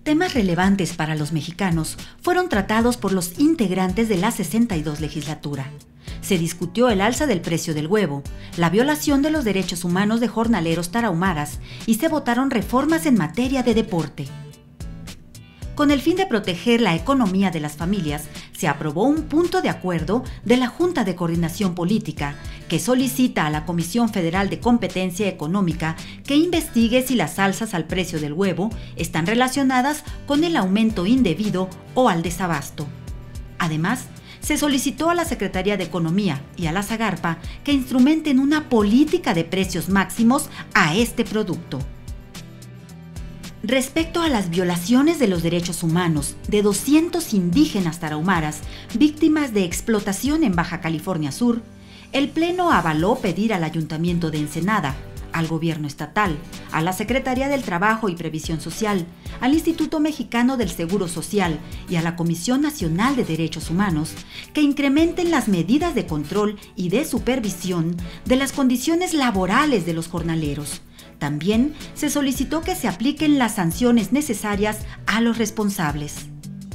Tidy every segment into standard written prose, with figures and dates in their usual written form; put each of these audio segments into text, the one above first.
Temas relevantes para los mexicanos fueron tratados por los integrantes de la 62 legislatura. Se discutió el alza del precio del huevo, la violación de los derechos humanos de jornaleros tarahumaras y se votaron reformas en materia de deporte. Con el fin de proteger la economía de las familias, se aprobó un punto de acuerdo de la Junta de Coordinación Política que solicita a la Comisión Federal de Competencia Económica que investigue si las alzas al precio del huevo están relacionadas con el aumento indebido o al desabasto. Además, se solicitó a la Secretaría de Economía y a la Zagarpa que instrumenten una política de precios máximos a este producto. Respecto a las violaciones de los derechos humanos de 200 indígenas tarahumaras víctimas de explotación en Baja California Sur, el Pleno avaló pedir al Ayuntamiento de Ensenada, al Gobierno Estatal, a la Secretaría del Trabajo y Previsión Social, al Instituto Mexicano del Seguro Social y a la Comisión Nacional de Derechos Humanos que incrementen las medidas de control y de supervisión de las condiciones laborales de los jornaleros. También se solicitó que se apliquen las sanciones necesarias a los responsables.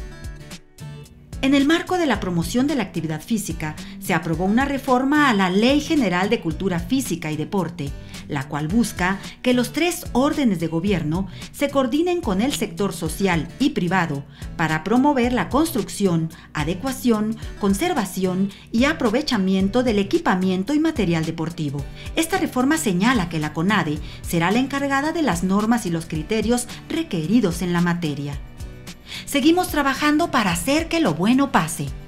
En el marco de la promoción de la actividad física, se aprobó una reforma a la Ley General de Cultura Física y Deporte, la cual busca que los 3 órdenes de gobierno se coordinen con el sector social y privado para promover la construcción, adecuación, conservación y aprovechamiento del equipamiento y material deportivo. Esta reforma señala que la CONADE será la encargada de las normas y los criterios requeridos en la materia. Seguimos trabajando para hacer que lo bueno pase.